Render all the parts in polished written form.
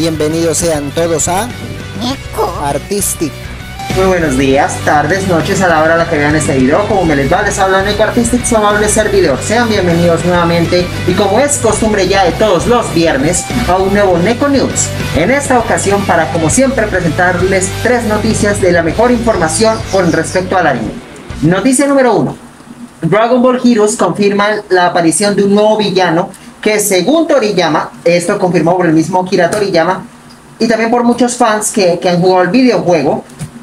Bienvenidos sean todos a Artistic. Muy buenos días, tardes, noches a la hora a la que vean este video. Como me les va, les habla Neko Artistic, su amable servidor. Sean bienvenidos nuevamente y como es costumbre ya de todos los viernes, a un nuevo Neko News. En esta ocasión para como siempre presentarles tres noticias de la mejor información con respecto al anime. Noticia número 1. Dragon Ball Heroes confirma la aparición de un nuevo villano que según Toriyama, esto confirmado por el mismo Akira Toriyama y también por muchos fans que han jugado el videojuego,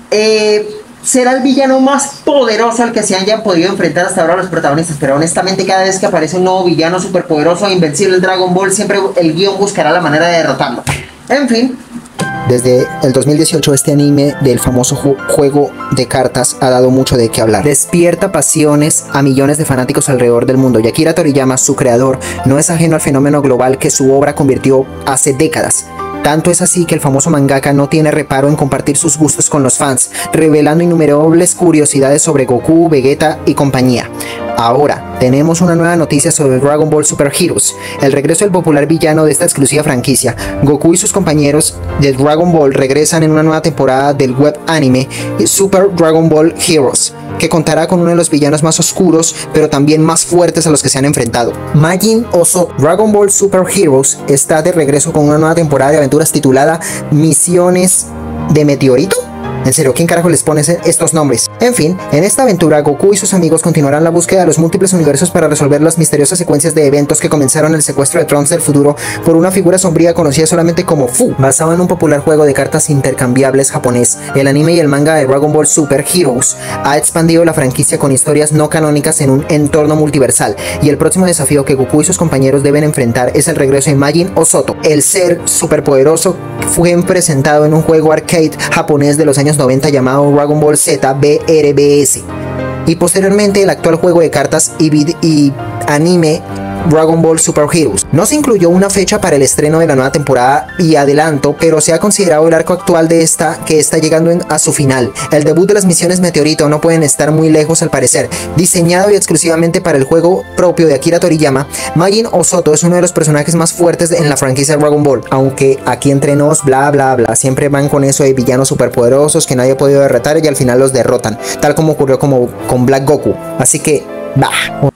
será el villano más poderoso al que se hayan podido enfrentar hasta ahora los protagonistas. Pero honestamente cada vez que aparece un nuevo villano superpoderoso e invencible en Dragon Ball, siempre el guión buscará la manera de derrotarlo. En fin. Desde el 2018 este anime del famoso juego de cartas ha dado mucho de qué hablar. Despierta pasiones a millones de fanáticos alrededor del mundo y Akira Toriyama, su creador, no es ajeno al fenómeno global que su obra convirtió hace décadas. Tanto es así que el famoso mangaka no tiene reparo en compartir sus gustos con los fans, revelando innumerables curiosidades sobre Goku, Vegeta y compañía. Ahora, tenemos una nueva noticia sobre Dragon Ball Super Heroes, el regreso del popular villano de esta exclusiva franquicia. Goku y sus compañeros de Dragon Ball regresan en una nueva temporada del web anime Super Dragon Ball Heroes, que contará con uno de los villanos más oscuros, pero también más fuertes a los que se han enfrentado. Majin Oso. Dragon Ball Super Heroes está de regreso con una nueva temporada de aventuras titulada Misiones de Meteorito. En serio, ¿quién carajo les pone estos nombres? En fin, en esta aventura Goku y sus amigos continuarán la búsqueda de los múltiples universos para resolver las misteriosas secuencias de eventos que comenzaron el secuestro de Trunks del futuro por una figura sombría conocida solamente como Fu. Basado en un popular juego de cartas intercambiables japonés, el anime y el manga de Dragon Ball Super Heroes ha expandido la franquicia con historias no canónicas en un entorno multiversal, y el próximo desafío que Goku y sus compañeros deben enfrentar es el regreso de Majin Oso. El ser superpoderoso fue presentado en un juego arcade japonés de los años 90 llamado Dragon Ball Z BRBS y posteriormente el actual juego de cartas y anime Dragon Ball Super Heroes. No se incluyó una fecha para el estreno de la nueva temporada y adelanto, pero se ha considerado el arco actual de esta que está llegando a su final. El debut de las misiones Meteorito no pueden estar muy lejos al parecer. Diseñado y exclusivamente para el juego propio de Akira Toriyama, Majin Oso es uno de los personajes más fuertes en la franquicia Dragon Ball, aunque aquí entre nos bla bla bla, siempre van con eso de villanos superpoderosos que nadie ha podido derrotar y al final los derrotan, tal como ocurrió con Black Goku. Así que, bah.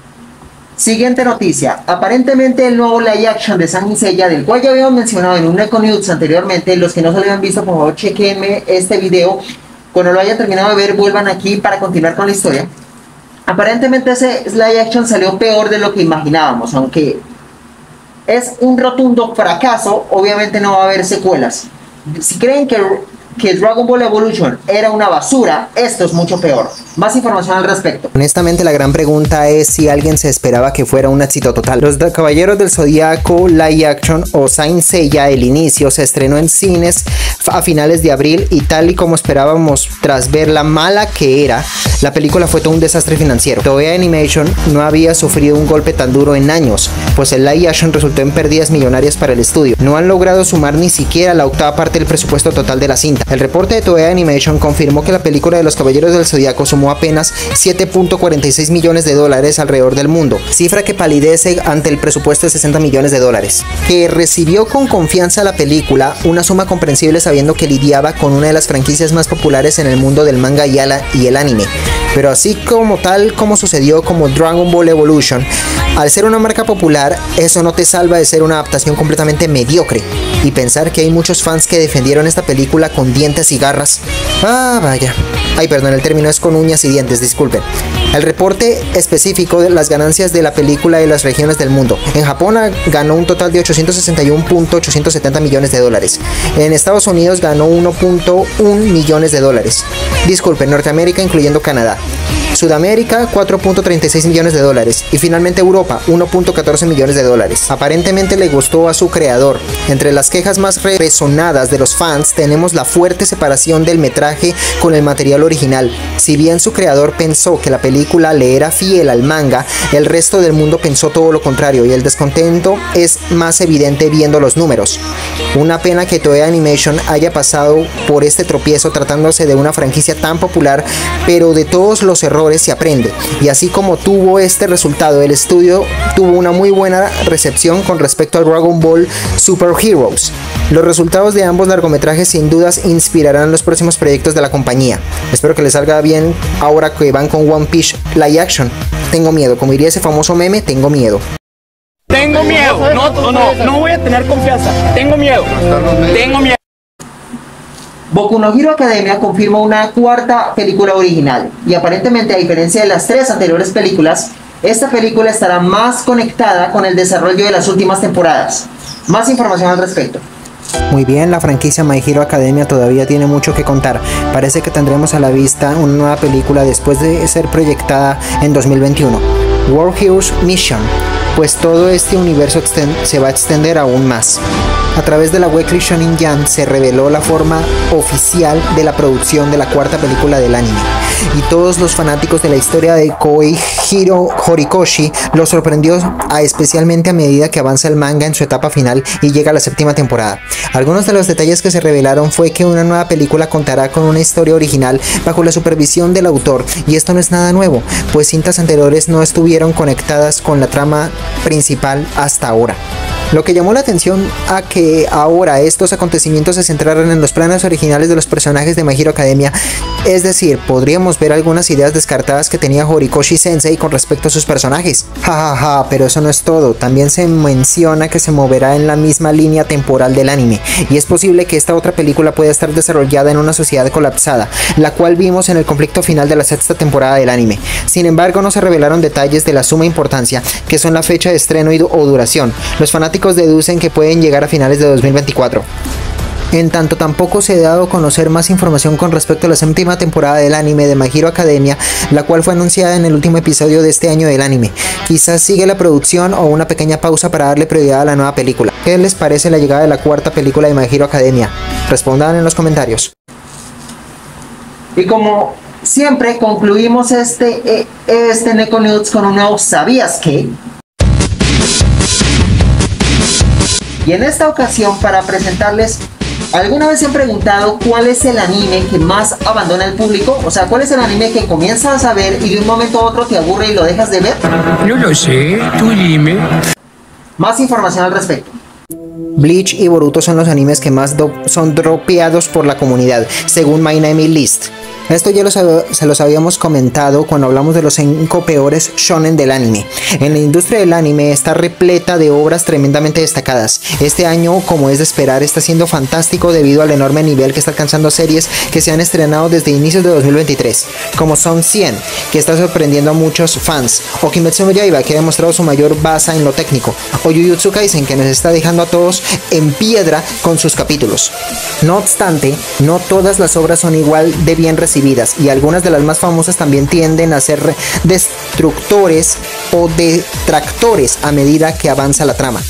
Siguiente noticia. Aparentemente el nuevo live action de Saint Seiya, del cual ya habíamos mencionado en un Neko News anteriormente. Los que no se lo habían visto, por favor chequenme este video. Cuando lo hayan terminado de ver, vuelvan aquí para continuar con la historia. Aparentemente ese live action salió peor de lo que imaginábamos, aunque es un rotundo fracaso. Obviamente no va a haber secuelas. Si creen que Dragon Ball Evolution era una basura, esto es mucho peor. Más información al respecto. Honestamente la gran pregunta es si alguien se esperaba que fuera un éxito total. Los Caballeros del Zodiaco live action o Saint Seiya, el inicio, se estrenó en cines a finales de abril y tal y como esperábamos tras ver la mala que era, la película fue todo un desastre financiero. Toei Animation no había sufrido un golpe tan duro en años, pues el live action resultó en pérdidas millonarias para el estudio. No han logrado sumar ni siquiera la octava parte del presupuesto total de la cinta. El reporte de Toei Animation confirmó que la película de los Caballeros del Zodiaco sumó apenas 7.46 millones de dólares alrededor del mundo, cifra que palidece ante el presupuesto de 60 millones de dólares. Que recibió con confianza la película, una suma comprensible sabiendo que lidiaba con una de las franquicias más populares en el mundo del manga y el anime. Pero así como tal como sucedió como Dragon Ball Evolution, al ser una marca popular, eso no te salva de ser una adaptación completamente mediocre. Y pensar que hay muchos fans que defendieron esta película con dientes y garras. Ah, vaya. Ay, perdón, el término es con uñas y dientes, disculpen. El reporte específico de las ganancias de la película de las regiones del mundo. En Japón ganó un total de 861.870 millones de dólares. En Estados Unidos ganó 1.1 millones de dólares. Disculpen, Norteamérica incluyendo Canadá. Sudamérica 4.36 millones de dólares y finalmente Europa 1.14 millones de dólares. Aparentemente le gustó a su creador. Entre las quejas más resonadas de los fans tenemos la fuerte separación del metraje con el material original. Si bien su creador pensó que la película le era fiel al manga, el resto del mundo pensó todo lo contrario y el descontento es más evidente viendo los números. Una pena que Toei Animation haya pasado por este tropiezo tratándose de una franquicia tan popular, pero de todos los errores errores se aprende, y así como tuvo este resultado, el estudio tuvo una muy buena recepción con respecto a Dragon Ball Super Heroes. Los resultados de ambos largometrajes sin dudas inspirarán los próximos proyectos de la compañía. Espero que les salga bien ahora que van con One Piece Live Action. Tengo miedo, como diría ese famoso meme, tengo miedo. Tengo miedo, no voy a tener confianza. Tengo miedo. Boku no Hero Academia confirma una cuarta película original, y aparentemente, a diferencia de las 3 anteriores películas, esta película estará más conectada con el desarrollo de las últimas temporadas. Más información al respecto. Muy bien, la franquicia My Hero Academia todavía tiene mucho que contar. Parece que tendremos a la vista una nueva película después de ser proyectada en 2021, World Heroes Mission, pues todo este universo se va a extender aún más. A través de la Weekly Shonen Jump se reveló la forma oficial de la producción de la cuarta película del anime, y todos los fanáticos de la historia de Koichiro Horikoshi lo sorprendió, especialmente a medida que avanza el manga en su etapa final y llega a la 7ª temporada. Algunos de los detalles que se revelaron fue que una nueva película contará con una historia original bajo la supervisión del autor, y esto no es nada nuevo, pues cintas anteriores no estuvieron conectadas con la trama principal hasta ahora. Lo que llamó la atención a que ahora estos acontecimientos se centraran en los planes originales de los personajes de My Hero Academia, es decir, podríamos ver algunas ideas descartadas que tenía Horikoshi Sensei con respecto a sus personajes. Jajaja, pero eso no es todo, también se menciona que se moverá en la misma línea temporal del anime, y es posible que esta otra película pueda estar desarrollada en una sociedad colapsada, la cual vimos en el conflicto final de la 6ª temporada del anime. Sin embargo, no se revelaron detalles de la suma importancia, que son la fecha de estreno o duración. Los fanáticos deducen que pueden llegar a finales de 2024. En tanto, tampoco se ha dado a conocer más información con respecto a la 7ª temporada del anime de My Hero Academia, la cual fue anunciada en el último episodio de este año del anime. Quizás sigue la producción o una pequeña pausa para darle prioridad a la nueva película. ¿Qué les parece la llegada de la cuarta película de My Hero Academia? Respondan en los comentarios. Y como siempre, concluimos este Neko News con un nuevo ¿sabías qué? Y en esta ocasión, para presentarles, ¿alguna vez se han preguntado cuál es el anime que más abandona el público? O sea, ¿cuál es el anime que comienzas a ver y de un momento a otro te aburre y lo dejas de ver? No lo sé, tú dime. Más información al respecto. Bleach y Boruto son los animes que más son dropeados por la comunidad, según My Name List. Esto ya se los habíamos comentado cuando hablamos de los 5 peores shonen del anime. En la industria del anime está repleta de obras tremendamente destacadas. Este año, como es de esperar, está siendo fantástico debido al enorme nivel que está alcanzando series que se han estrenado desde inicios de 2023, como son 100, que está sorprendiendo a muchos fans, o Kimetsu no Yaiba, que ha demostrado su mayor base en lo técnico, o Jujutsu Kaisen, que nos está dejando a todos en piedra con sus capítulos. No obstante, no todas las obras son igual de bien recibidas, y algunas de las más famosas también tienden a ser destructores o detractores a medida que avanza la trama.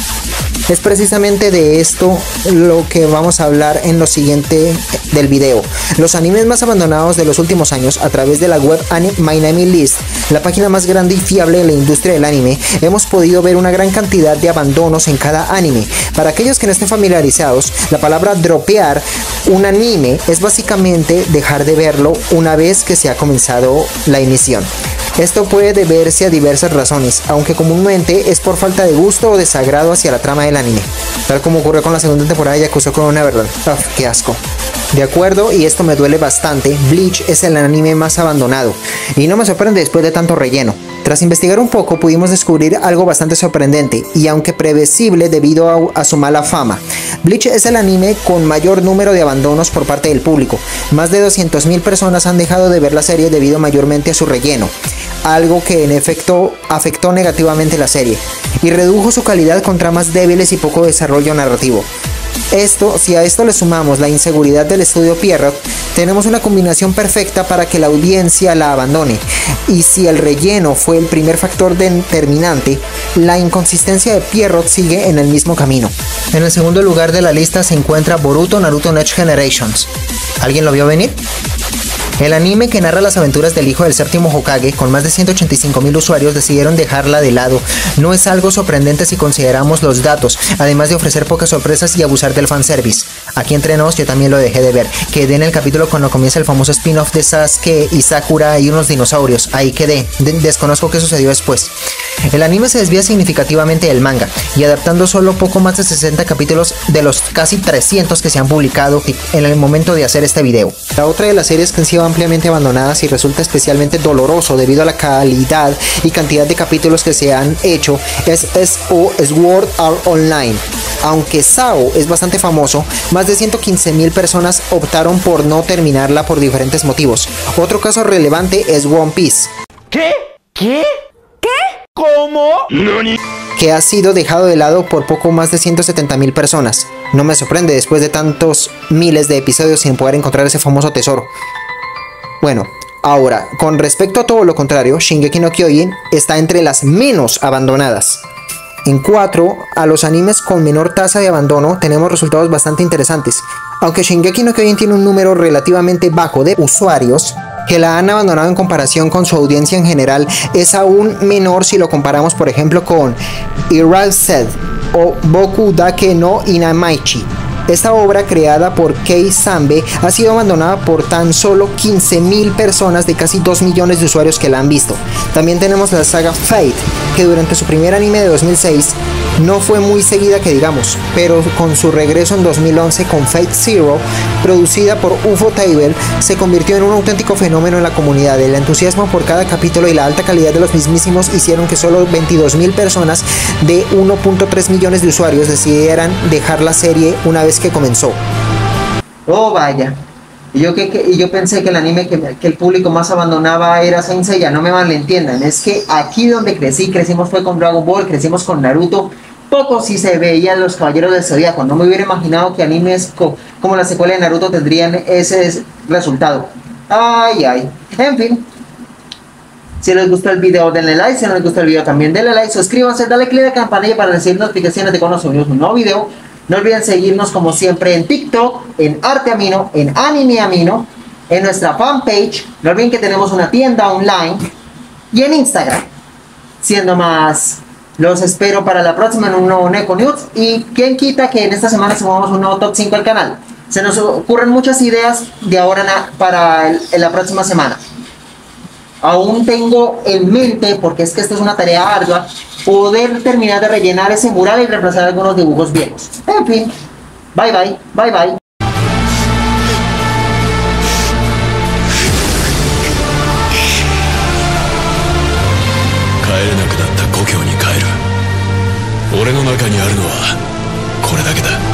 Es precisamente de esto lo que vamos a hablar en lo siguiente del video. Los animes más abandonados de los últimos años. A través de la web My Name List, la página más grande y fiable de la industria del anime, hemos podido ver una gran cantidad de abandonos en cada anime. Para aquellos que no estén familiarizados, la palabra dropear un anime es básicamente dejar de verlo una vez que se ha comenzado la emisión. Esto puede deberse a diversas razones, aunque comúnmente es por falta de gusto o desagrado hacia la trama del anime, tal como ocurrió con la 2ª temporada de Yakuza con una verdad. ¡Qué asco! De acuerdo, y esto me duele bastante, Bleach es el anime más abandonado, y no me sorprende después de tanto relleno. Tras investigar un poco, pudimos descubrir algo bastante sorprendente, y aunque previsible debido a su mala fama. Bleach es el anime con mayor número de abandonos por parte del público. Más de 200.000 personas han dejado de ver la serie debido mayormente a su relleno, algo que en efecto afectó negativamente la serie, y redujo su calidad con tramas débiles y poco desarrollo narrativo. Si a esto le sumamos la inseguridad del estudio Pierrot, tenemos una combinación perfecta para que la audiencia la abandone. Y si el relleno fue el primer factor determinante, la inconsistencia de Pierrot sigue en el mismo camino. En el segundo lugar de la lista se encuentra Boruto Naruto Next Generations. ¿Alguien lo vio venir? El anime que narra las aventuras del hijo del séptimo Hokage, con más de 185.000 usuarios, decidieron dejarla de lado. No es algo sorprendente si consideramos los datos, además de ofrecer pocas sorpresas y abusar del fanservice. Aquí entre nos, yo también lo dejé de ver. Quedé en el capítulo cuando comienza el famoso spin-off de Sasuke y Sakura y unos dinosaurios. Ahí quedé. Desconozco qué sucedió después. El anime se desvía significativamente del manga, y adaptando solo poco más de 60 capítulos de los casi 300 que se han publicado en el momento de hacer este video. La otra de las series que han sido ampliamente abandonadas y resulta especialmente doloroso debido a la calidad y cantidad de capítulos que se han hecho es Sword Art Online. Aunque SAO es bastante famoso, más de 115.000 personas optaron por no terminarla por diferentes motivos. Otro caso relevante es One Piece. ¿Qué? ¿Qué? ¿Qué? ¿Cómo? ¿Nani? Que ha sido dejado de lado por poco más de 170.000 personas. No me sorprende después de tantos miles de episodios sin poder encontrar ese famoso tesoro. Bueno, ahora, con respecto a todo lo contrario, Shingeki no Kyojin está entre las menos abandonadas. En 4, a los animes con menor tasa de abandono tenemos resultados bastante interesantes. Aunque Shingeki no Kyojin tiene un número relativamente bajo de usuarios que la han abandonado en comparación con su audiencia en general, es aún menor si lo comparamos por ejemplo con Erased o Boku Dake no Inamaichi. Esta obra, creada por Kei Sambe, ha sido abandonada por tan solo 15.000 personas de casi 2 millones de usuarios que la han visto. También tenemos la saga Fate, que durante su primer anime de 2006 no fue muy seguida que digamos, pero con su regreso en 2011 con Fate Zero, producida por Ufotable, se convirtió en un auténtico fenómeno en la comunidad. El entusiasmo por cada capítulo y la alta calidad de los mismísimos hicieron que solo 22.000 personas de 1.3 millones de usuarios decidieran dejar la serie una vez que comenzó. Oh, vaya. Y yo pensé que el anime que el público más abandonaba era Saint Seiya. No me malentiendan, es que aquí donde crecimos fue con Dragon Ball, crecimos con Naruto. Poco si se veían los Caballeros del Zodiaco. No me hubiera imaginado que animes como la secuela de Naruto tendrían ese resultado. Ay, ay. En fin. Si les gustó el video, denle like. Si no les gustó el video, también denle like. Suscríbanse, dale click a la campanilla para recibir notificaciones de cuando subimos un nuevo video. No olviden seguirnos como siempre en TikTok, en Arte Amino, en Anime Amino, en nuestra fanpage. No olviden que tenemos una tienda online y en Instagram. Siendo más, los espero para la próxima en un nuevo Neko News. Y quién quita que en esta semana sumamos un nuevo top 5 al canal. Se nos ocurren muchas ideas de ahora para la próxima semana. Aún tengo en mente, porque es que esto es una tarea ardua, poder terminar de rellenar ese mural y reemplazar algunos dibujos viejos. En fin, bye bye, bye bye. 帰れなくなった故郷に帰る。俺の中にあるのはこれだけだ。